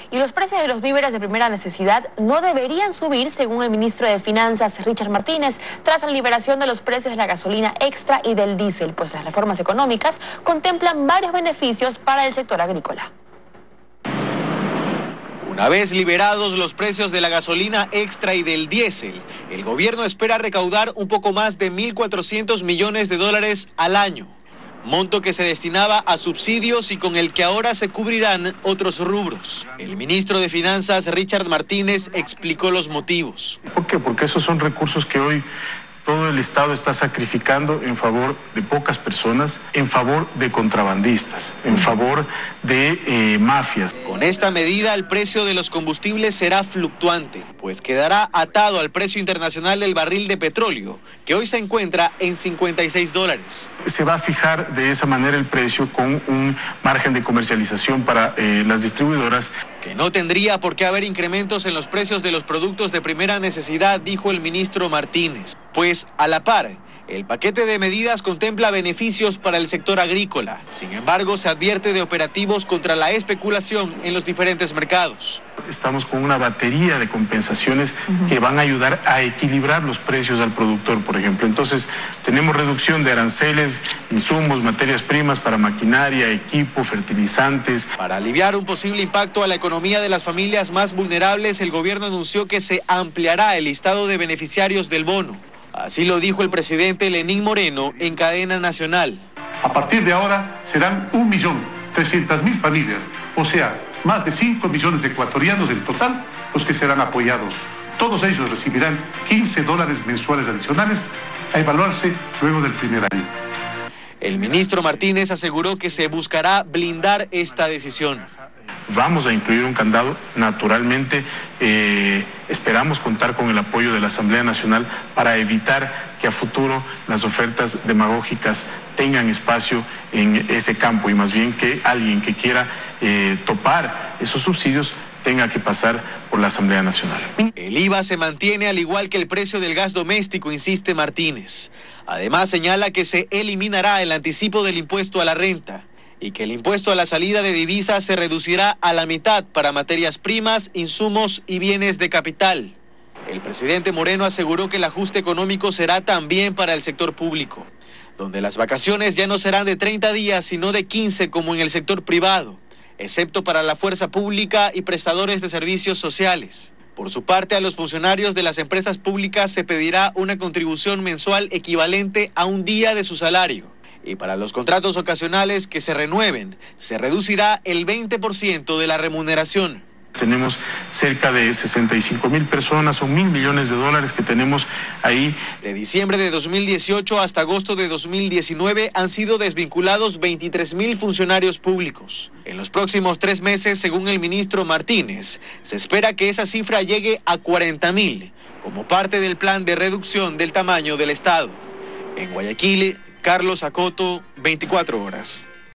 y los precios de los víveres de primera necesidad no deberían subir, según el ministro de Finanzas, Richard Martínez, tras la liberación de los precios de la gasolina extra y del diésel, pues las reformas económicas contemplan varios beneficios para el sector agrícola. Una vez liberados los precios de la gasolina extra y del diésel, el gobierno espera recaudar un poco más de 1.400 millones de dólares al año, monto que se destinaba a subsidios y con el que ahora se cubrirán otros rubros. El ministro de Finanzas, Richard Martínez, explicó los motivos. ¿Por qué? Porque esos son recursos que hoy todo el Estado está sacrificando en favor de pocas personas, en favor de contrabandistas, en favor de mafias. Con esta medida, el precio de los combustibles será fluctuante, pues quedará atado al precio internacional del barril de petróleo, que hoy se encuentra en $56. Se va a fijar de esa manera el precio con un margen de comercialización para las distribuidoras. Que no tendría por qué haber incrementos en los precios de los productos de primera necesidad, dijo el ministro Martínez. Pues a la par, el paquete de medidas contempla beneficios para el sector agrícola. Sin embargo, se advierte de operativos contra la especulación en los diferentes mercados. Estamos con una batería de compensaciones que van a ayudar a equilibrar los precios al productor, por ejemplo. Entonces, tenemos reducción de aranceles, insumos, materias primas para maquinaria, equipo, fertilizantes. Para aliviar un posible impacto a la economía de las familias más vulnerables, el gobierno anunció que se ampliará el listado de beneficiarios del bono. Así lo dijo el presidente Lenín Moreno en cadena nacional. A partir de ahora serán 1.300.000 familias, o sea, más de 5 millones de ecuatorianos en total los que serán apoyados. Todos ellos recibirán $15 mensuales adicionales a evaluarse luego del primer año. El ministro Martínez aseguró que se buscará blindar esta decisión. Vamos a incluir un candado, naturalmente esperamos contar con el apoyo de la Asamblea Nacional para evitar que a futuro las ofertas demagógicas tengan espacio en ese campo y más bien que alguien que quiera topar esos subsidios tenga que pasar por la Asamblea Nacional. El IVA se mantiene al igual que el precio del gas doméstico, insiste Martínez. Además señala que se eliminará el anticipo del impuesto a la renta y que el impuesto a la salida de divisas se reducirá a la mitad para materias primas, insumos y bienes de capital. El presidente Moreno aseguró que el ajuste económico será también para el sector público, donde las vacaciones ya no serán de 30 días, sino de 15 como en el sector privado, excepto para la fuerza pública y prestadores de servicios sociales. Por su parte, a los funcionarios de las empresas públicas se pedirá una contribución mensual equivalente a un día de su salario. Y para los contratos ocasionales que se renueven, se reducirá el 20% de la remuneración. Tenemos cerca de 65,000 personas, son $1.000 millones que tenemos ahí. De diciembre de 2018 hasta agosto de 2019 han sido desvinculados 23,000 funcionarios públicos. En los próximos 3 meses, según el ministro Martínez, se espera que esa cifra llegue a 40,000, como parte del plan de reducción del tamaño del Estado. En Guayaquil, Carlos Acoto, 24 horas.